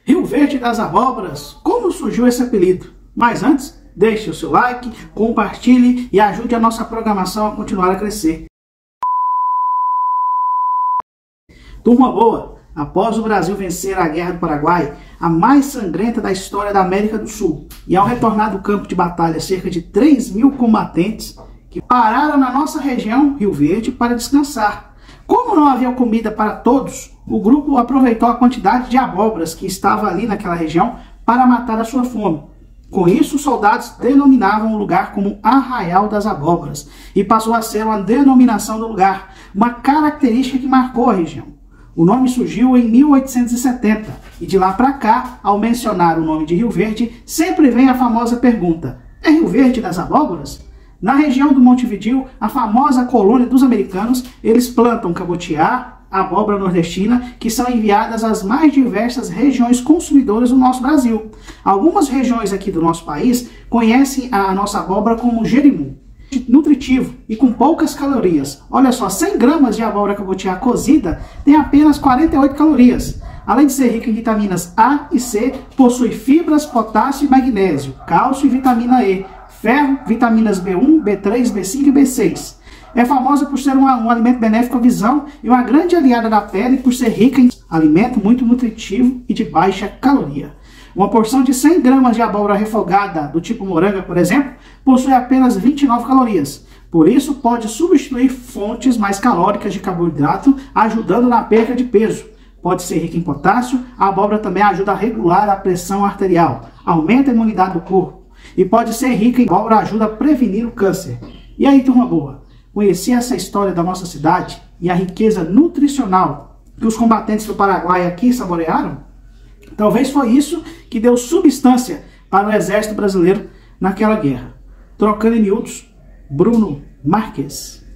Rio Verde das Abóboras, como surgiu esse apelido? Mas antes, deixe o seu like, compartilhe e ajude a nossa programação a continuar a crescer. Turma boa, após o Brasil vencer a Guerra do Paraguai, a mais sangrenta da história da América do Sul, e ao retornar do campo de batalha cerca de 3.000 combatentes que pararam na nossa região, Rio Verde, para descansar. Como não havia comida para todos, o grupo aproveitou a quantidade de abóboras que estava ali naquela região para matar a sua fome. Com isso, os soldados denominavam o lugar como Arraial das Abóboras e passou a ser uma denominação do lugar, uma característica que marcou a região. O nome surgiu em 1870 e de lá para cá, ao mencionar o nome de Rio Verde, sempre vem a famosa pergunta: é Rio Verde das Abóboras? Na região do Montevidéu, a famosa colônia dos americanos, eles plantam cabotiá, abóbora nordestina, que são enviadas às mais diversas regiões consumidoras do nosso Brasil. Algumas regiões aqui do nosso país conhecem a nossa abóbora como jerimum. Nutritivo e com poucas calorias. Olha só, 100 gramas de abóbora cabotiá cozida tem apenas 48 calorias. Além de ser rica em vitaminas A e C, possui fibras, potássio e magnésio, cálcio e vitamina E, ferro, vitaminas B1, B3, B5 e B6. É famosa por ser um alimento benéfico à visão e uma grande aliada da pele por ser rica em alimento muito nutritivo e de baixa caloria. Uma porção de 100 gramas de abóbora refogada, do tipo moranga, por exemplo, possui apenas 29 calorias. Por isso, pode substituir fontes mais calóricas de carboidrato, ajudando na perda de peso. Pode ser rica em potássio, a abóbora também ajuda a regular a pressão arterial, aumenta a imunidade do corpo. E pode ser rica em abóbora, ajuda a prevenir o câncer. E aí, turma boa? Conheci essa história da nossa cidade e a riqueza nutricional que os combatentes do Paraguai aqui saborearam? Talvez foi isso que deu substância para o exército brasileiro naquela guerra. Trocando em miúdos, Bruno Marques.